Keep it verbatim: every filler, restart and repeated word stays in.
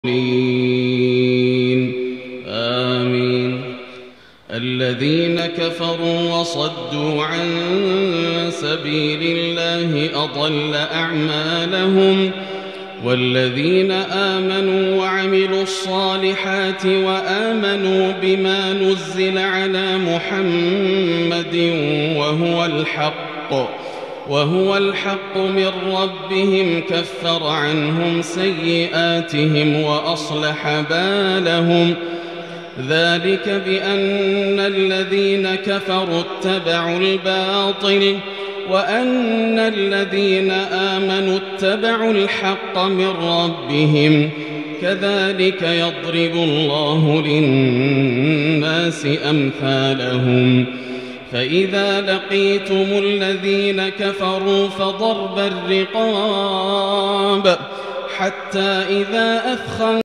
آمين. الذين كفروا وصدوا عن سبيل الله أضل أعمالهم، والذين آمنوا وعملوا الصالحات وآمنوا بما نزل على محمد وهو الحق وهو الحق من ربهم كفر عنهم سيئاتهم وأصلح بالهم. ذلك بأن الذين كفروا اتبعوا الباطل وأن الذين آمنوا اتبعوا الحق من ربهم. كذلك يضرب الله للناس أمثالهم. فإذا لقيتم الذين كفروا فضرب الرقاب حتى إذا أثخنتم